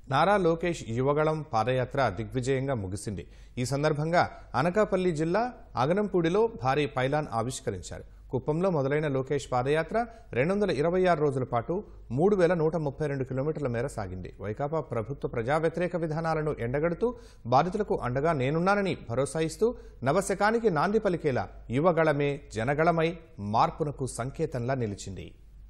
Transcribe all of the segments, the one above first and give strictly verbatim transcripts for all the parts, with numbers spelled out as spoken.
నారా లోకేష్ యువగళం పాదయాత్ర దిగ్విజయంగా ముగిసింది. ఈ సందర్భంగా అనకాపల్లి జిల్లా అగనంపూడిలో భారీ పైలాన్ ఆవిష్కరించారు. కుప్పంలో మొదలైన లోకేష్ పాదయాత్ర రెండు వందల ఇరవై ఆరు రోజుల పాటు మూడు వేల నూట ముప్పై రెండు కిలోమీటర్ల మేర సాగింది. వైకాపా ప్రభుత్వ ప్రజా వ్యతిరేక విధానాలను ఎండగడుతూ బాధితులకు అండగా నేనున్నానని భరోసా ఇస్తూ నవశకానికి నాంది పలికేలా యువగళమే జనగళమై మార్పునకు సంకేతంలా నిలిచింది.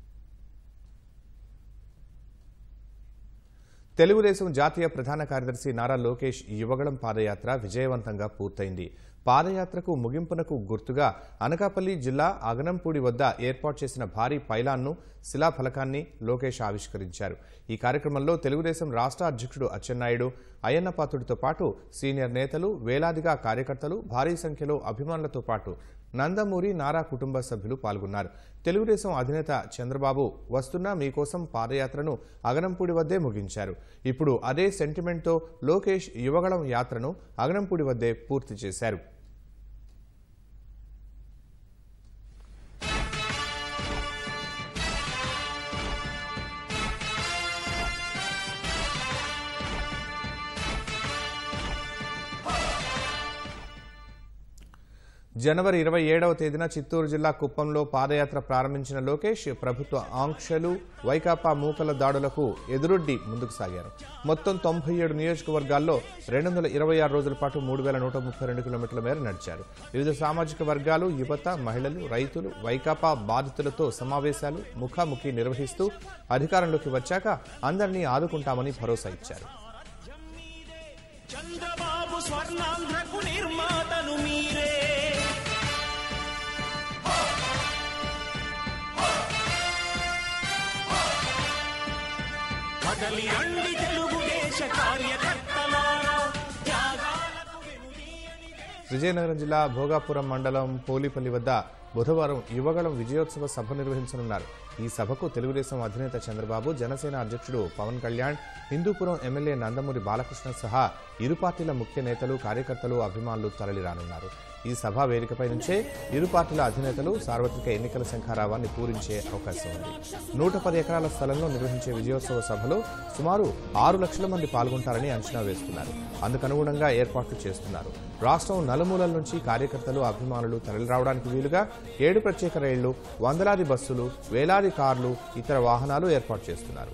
తెలుగుదేశం జాతీయ ప్రధాన కార్యదర్శి నారా లోకేష్ యువగళం పాదయాత్ర విజయవంతంగా పూర్తయింది. పాదయాత్రకు ముగింపునకు గుర్తుగా అనకాపల్లి జిల్లా అగనంపూడి వద్ద ఏర్పాటు చేసిన భారీ పైలాన్ను శిలాఫలకాన్ని లోకేష్ ఆవిష్కరించారు. ఈ కార్యక్రమంలో తెలుగుదేశం రాష్ట్ర అధ్యక్షుడు అచ్చెన్నాయుడు, అయ్యన్నపాత్రుడితో పాటు సీనియర్ నేతలు, వేలాదిగా కార్యకర్తలు, భారీ సంఖ్యలో అభిమానులతో పాటు నందమూరి నారా కుటుంబ సభ్యులు పాల్గొన్నారు. తెలుగుదేశం అధినేత చంద్రబాబు వస్తున్న మీకోసం పాదయాత్రను అగనంపూడి వద్దే ముగించారు. ఇప్పుడు అదే సెంటిమెంట్తో లోకేష్ యువగళం యాత్రను అగనంపూడి వద్దే పూర్తి చేశారు. జనవరి ఇరవై ఏడవ తేదీన చిత్తూరు జిల్లా కుప్పంలో పాదయాత్ర ప్రారంభించిన లోకేష్ ప్రభుత్వ ఆంక్షలు, వైకాపా మూకల దాడులకు ఎదురొడ్డి ముందుకు సాగారు. మొత్తం తొంభై ఏడు నియోజకవర్గాల్లో రెండు వందల ఇరవై ఆరు రోజుల పాటు మూడు వేల నూట ముప్పై రెండు కిలోమీటర్ల మేర నడిచారు. వివిధ సామాజిక వర్గాలు, యువత, మహిళలు, రైతులు, వైకాపా బాధితులతో సమావేశాలు, ముఖాముఖి నిర్వహిస్తూ అధికారంలోకి వచ్చాక అందరినీ ఆదుకుంటామని భరోసా ఇచ్చారు. విజయనగరం జిల్లా భోగాపురం మండలం పోలిపల్లి వద్ద బుధవారం యువగళం విజయోత్సవ సభ నిర్వహించనున్నారు. ఈ సభకు తెలుగుదేశం అధినేత చంద్రబాబు, జనసేన అధ్యక్షుడు పవన్ కళ్యాణ్, హిందూపురం ఎమ్మెల్యే నందమూరి బాలకృష్ణ సహా ఇరు పార్టీల ముఖ్య నేతలు, కార్యకర్తలు, అభిమానులు తరలిరానున్నారు. ఈ సభా వేదికపై నుంచే ఇరు పార్టీల అధినేతలు సార్వత్రిక ఎన్నికల శంఖారావాన్ని పూరించే అవకాశం ఉంది. నూట పది ఎకరాల స్థలంలో నిర్వహించే విజయోత్సవ సభలో సుమారు ఆరు లక్షల మంది పాల్గొంటారని అంచనా వేస్తున్నారు. అందుకనుగుణంగా ఏర్పాట్లు చేస్తున్నారు. రాష్ట్రం నలుమూలల నుంచి కార్యకర్తలు, అభిమానులు తరలిరావడానికి వీలుగా ఏడు ప్రత్యేక రైళ్లు, వందలాది బస్సులు, వేలాది కార్లు, ఇతర వాహనాలు ఏర్పాటు చేస్తున్నారు.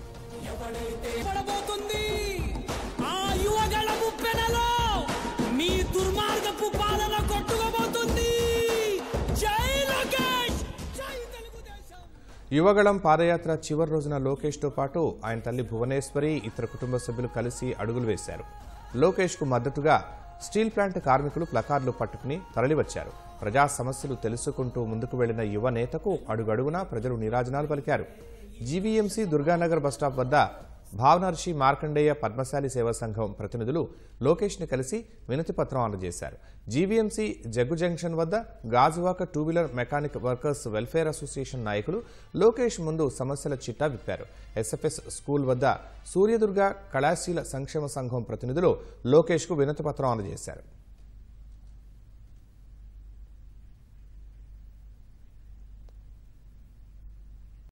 యువగళం పాదయాత్ర చివరి రోజున లోకేష్తో పాటు ఆయన తల్లి భువనేశ్వరి, ఇతర కుటుంబ సభ్యులు కలిసి అడుగులు వేశారు. లోకేష్కు మద్దతుగా స్టీల్ ప్లాంట్ కార్మికులు ప్లకార్డులు పట్టుకుని తరలివచ్చారు. ప్రజా సమస్యలు తెలుసుకుంటూ ముందుకు వెళ్లిన యువ నేతకు అడుగడుగునా ప్రజలు నీరాజనాలు పలికారు. జీవీఎంసీ దుర్గానగర్ బస్టాప్ వద్ద భావనర్షి మార్కండేయ పద్మశాలి సేవా సంఘం ప్రతినిధులు లోకేష్ ని కలిసి వినతి పత్రం అందజేశారు. జీవీఎంసీ జగ్గు జంక్షన్ వద్ద Gajuwaka two wheeler mechanic workers welfare association నాయకులు లోకేష్ ముందు సమస్యల చిట్టా విప్పారు. ఎస్ఎఫ్ఎస్ స్కూల్ వద్ద సూర్యదుర్గ కళాశీల సంక్షేమ సంఘం ప్రతినిధులు లోకేష్ కు వినతి పత్రం అందజేశారు.